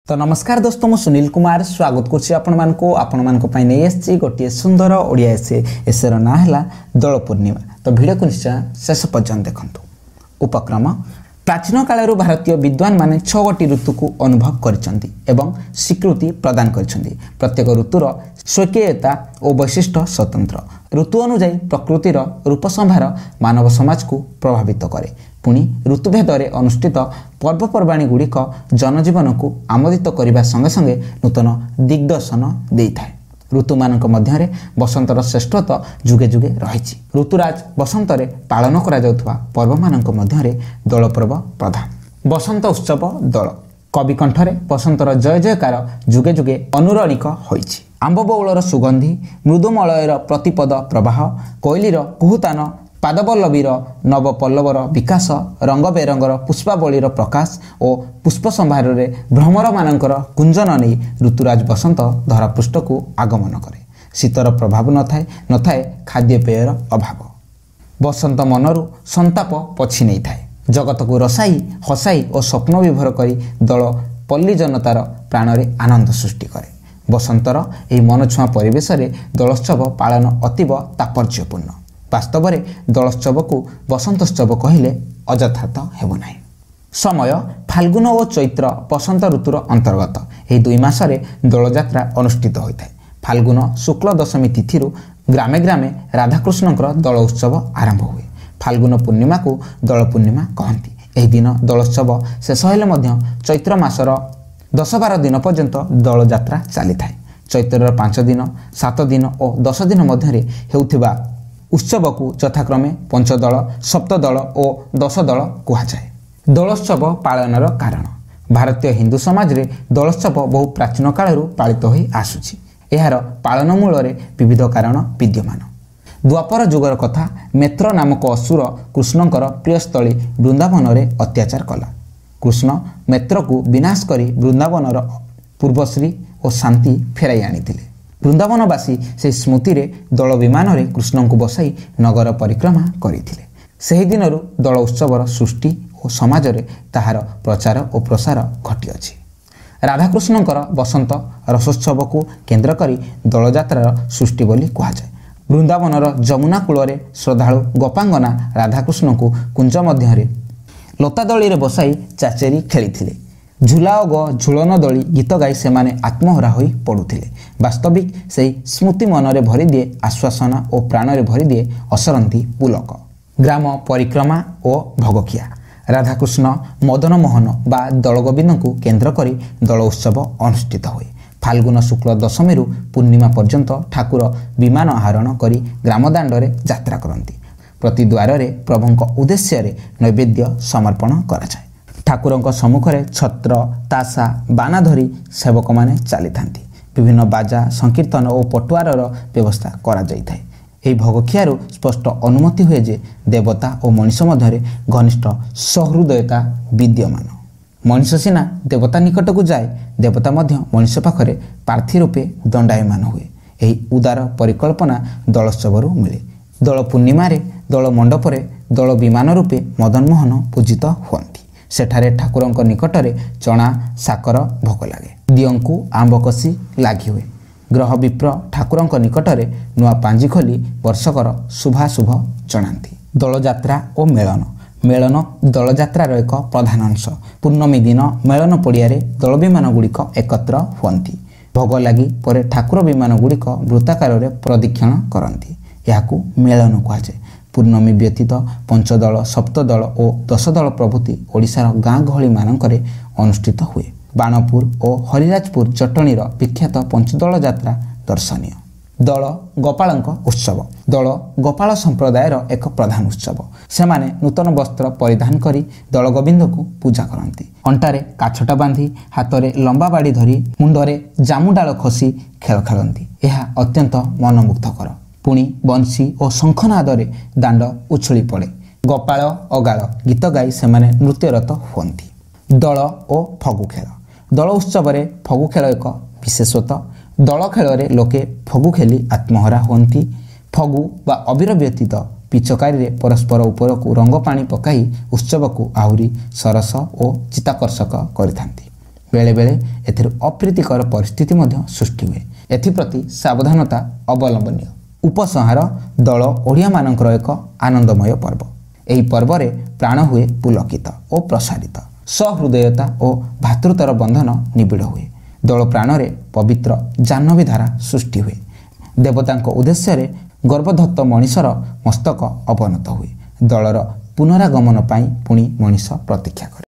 तो नमस्कार दोस्तों मु सुनील कुमार स्वागत करछि आपण मानको पई नै एसछि गोटे सुंदर ओडिया एसेर ना हला दोल पूर्णिमा। तो भिडियो को निश्चय शेष पर्यंत देखंतु। उपक्रम प्राचीन कालरू भारतीय विद्वान माने 6 गोटी ऋतु को अनुभव करिसंती एवं स्वीकृति प्रदान करिसंती। प्रत्येक ऋतुर स्वकीयता और वैशिष्ट्य स्वतंत्र। ऋतु अनुଯାୟୀ प्रकृतिर रूप संभार मानव समाज को प्रभावित करे। पुणी ऋतुभेदरे अनुष्ठित पर्वपर्वाणी गुड़िक जनजीवन को आमोदित करने संगे संगे नूतन दिग्दर्शन देइथाय। ऋतु मानक मध्यरे बसंतर श्रेष्ठता जुगे जुगे रहिछि। ऋतुराज बसंतरे पालन करा जाउथवा पर्व मानक मध्यरे दोल पर्व प्रधान। बसंत उत्सव दोल कवि कंठरे बसंतर जय जयकार जुगे जुगे अनुरणिक होइछि। आंब बौलर सुगंधी मृदुमलयर प्रतिपद प्रवाह कोइलीर कुहुतान पादपल्लवीर नवपल्लवर विकास रंग बेरंगर पुष्पावलीर प्रकाश और पुष्प संभार भ्रमर मानकर कुंजन नहीं ऋतुराज बसंत धरापृष्ठ को आगमन करे। शीतर प्रभाव न थाए खाद्यपेयर अभाव। बसंत मनरु संताप पछी नहीं थाए। जगत को रसाई हसाई और स्वप्न विभोर करी दल पल्ली जनतार प्राणरे आनंद सृष्टि करे। बसंतर यह मनछुआ परिवेश दोलोत्सव पालन अतीव तात्पर्यपूर्ण। वास्तव में दोलोत्सव को बसंतोत्सव कहले अयथार्थ हेब नाही। समय फाल्गुन और चैत्र बसंत ऋतुर अंतर्गत यह 2 मासरे दोलजात्रा अनुष्ठित होता है। फाल्गुन शुक्ल दशमी तिथि ग्रामे ग्रामे राधाकृष्ण दोल उत्सव आरंभ हुए। फाल्गुन पूर्णिमा को दोल पूर्णिमा कहती। यह दिन दोलोत्सव शेष हेले चैत्र मासर 10-12 दिन पर्यंत दोलजात्रा चली था। चैत्र 5 दिन 7 दिन और 10 दिन मध्य हेउथिबा उत्सव को यथाक्रमे पंचदल सप्तदल और 10 दल कहुए। दोलोत्सव पालनर कारण भारतीय हिंदू समाज रे दोलोत्सव बहु प्राचीन कालरू पालित होई आसुछि। एहार पालन मूल विविध कारण विद्यमान। द्वापर जुगर कथा मेत्र नामक असुर कृष्णंकर प्रियस्थली वृंदावन रे अत्याचार कला। कृष्ण मेत्र को विनाश करी वृंदावनर पूर्वश्री और शांति फेराई आनिथिले। वृंदावनवासी से स्मृति रे दल विमान रे कृष्ण को बसाई नगर परिक्रमा करिथिले। सेही दिनरु दल उत्सवर सृष्टि और समाज रे ताहार प्रचार और प्रसार घटी अछि। राधाकृष्णंकर बसंत रसोत्सव को केंद्र करी दोलजात्रार सृष्टि बोली कहा जाए। वृंदावनर जमुना कूल रे श्रद्धालु गोपांगना राधाकृष्ण को कुंज मध्य लता दली रे बसाई चाचेरी खेलिथिले। झूला और झूलन दली गीत गाई से माने आत्महरा होई पड़ुथिले। वास्तविक से स्मृति मनरे भरी दिए आश्वासना और प्राणरे भरी दिए असरंती पुलक। ग्राम परिक्रमा और भोगखिया राधाकृष्ण मदन मोहन बा दलगोविंद को केंद्र करी दल उत्सव अनुष्ठित हुए। फाल्गुन शुक्ल दशमी पूर्णिमा पर्यंत ठाकुर विमान आहरण करी ग्रामदांडरे यात्रा करती। प्रति द्वार प्रभुंक उद्देश्य नैवेद्य समर्पण करा जाए। ठाकुरंक सम्मुखरे छत्र तासा बाना धरी सेवक माने चली थांती। विभिन्न बाजा संकीर्तन और पटुआर व्यवस्था करा जाई थाए। एही भोगखियारू स्पष्ट अनुमति हुए जे देवता और मनुष्य मध्य घनिष्ठ सहृदयता विद्यमान। मनुष्य सीना देवता निकट को जाए, देवता मध्य मनुष्य पाखरे प्रार्थी रूपे दंडायमान हुए। एही उदार परिकल्पना दोलोत्सवरू मिले। दोल पूर्णिमा दोल मंडपरे दोल विमान रूपे मदन मोहन पूजित हुअन्ति। सेठारे ठाकुरंक निकटरे चना साकर भोग लागे। दियंकु आंब कसी लागी हुए। ग्रह विप्र ठाकुरंक निकटरे नुआ पांजी खोली वर्षकर शुभाशुभ जणांती। दोलजात्रा और मेलन मेलन दोलजात्रार एक प्रधान अंश। पूर्णमी दिन मेलन पड़ियारे दोल विमान गुड़िक एकत्र हुअन्ति। भोग लगी परे ठाकुर विमान गुड़िक वृत्ताकार प्रदक्षिण करती। याकू मेलन कहुए। पूर्णमी व्यतीत पंचदल सप्तदल और 10 दल प्रभृति ओडिशार गाँ गहली मानकरे अनुष्ठित हुए। बाणपुर और हरिराजपुर जटणीर विख्यात पंचदल यात्रा दर्शनीय। दल गोपालंक उत्सव दल गोपाल संप्रदायर एक प्रधान उत्सव। सेमाने नूतन वस्त्र परिधान करी दल गोविंद को पूजा करती। अंटारे काछटा बांधी हाथरे लंबा बाड़ी धरी मुंडरे जामु डाल खसी खेल खेलती। यह अत्यंत मनमुग्धकर। पुणी बंशी और शंखनादरे दांड उछुली पड़े। गोपाल अगाल गीत गाई सेमाने नृत्यरत हुअन्ति। दल और फगु खेल दल उत्सव फगु खेल एक विशेषता। दल खेल लोके फगु खेली आत्महरा हुअन्ति। फगु बा अबीर व्यतीत पिचकारी परस्पर उपर को रंग पानी पकाई उत्सव को आहुरी सरस और चित्ताकर्षक करिथांती। बेले बेले एथिर अप्रीतिकर परिस्थिति मध्य सृष्टि हुए। एथिप्रति सावधानता अवलंबनीय। उपसंहार दल ओडिया मानकर एक आनंदमय पर्व। ଏହି ପର୍ବରେ ପ୍ରାଣ ହୁଏ ପୁଲକିତ ଓ ପ୍ରସାରିତ। ସହୃଦୟତା ଓ ଭାତୃତ୍ୱର ବନ୍ଧନ ନିବିଡ଼ ହୁଏ। ଦଳ ପ୍ରାଣରେ ପବିତ୍ର ଜାହ୍ନବୀ ଧାରା ସୃଷ୍ଟି ହୁଏ। ଦେବତାଙ୍କ ଉଦ୍ଦେଶ୍ୟରେ ଗର୍ଭଦତ୍ତ ମଣିଷର ମସ୍ତକ ଅବନତ ହୁଏ। ଦଳର ପୁନରାଗମନ ପାଇଁ ପୁଣି ମଣିଷ ପ୍ରତୀକ୍ଷା କରେ।